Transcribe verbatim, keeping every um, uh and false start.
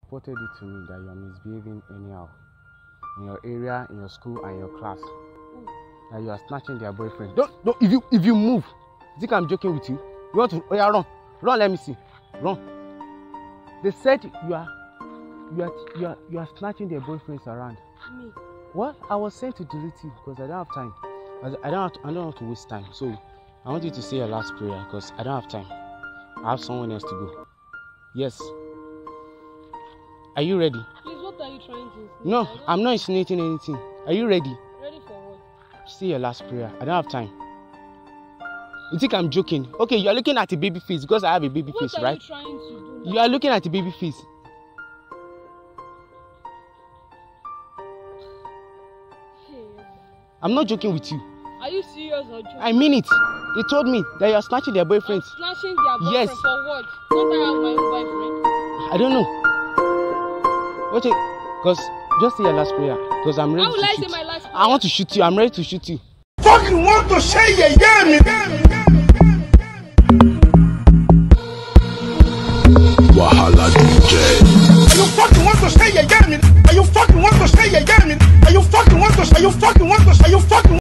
reported it to me that you are misbehaving anyhow in your area, in your school, and your class. Mm. That you are snatching their boyfriend. Don't, don't. If you, if you move, you think I'm joking with you? You want to? Oh yeah, run, run. Let me see. Run. They said you are, you are, you are, you are snatching their boyfriends around. Me. What? I was sent to delete you because I don't have time. I, I don't have to, I don't have to waste time. So I want you to say your last prayer because I don't have time. I have someone else to go. Yes. Are you ready? Please, what are you trying to insinuate? No, I'm not insinuating anything. Are you ready? Ready for what? Say your last prayer. I don't have time. You think I'm joking? Okay, you are looking at a baby face because I have a baby what face, are right? You trying to do now? You are looking at a baby face. Hey, I'm not joking with you. are you serious or joking? I mean it. They told me that you are snatching their boyfriends. I'm snatching their boyfriend Yes. for what? Don't I have my own boyfriend? I don't know. What? Because just say your last prayer. Because I'm ready How will to I shoot. say my last prayer? I want to shoot you. I'm ready to shoot you. Fucking want to say yeah, yeah, me. Wahala D J. Are you fucking want to say yeah, yeah, me? Are you fucking want to say yeah, yeah, me? Are you fucking want to? Are you fucking want to? Are you fucking?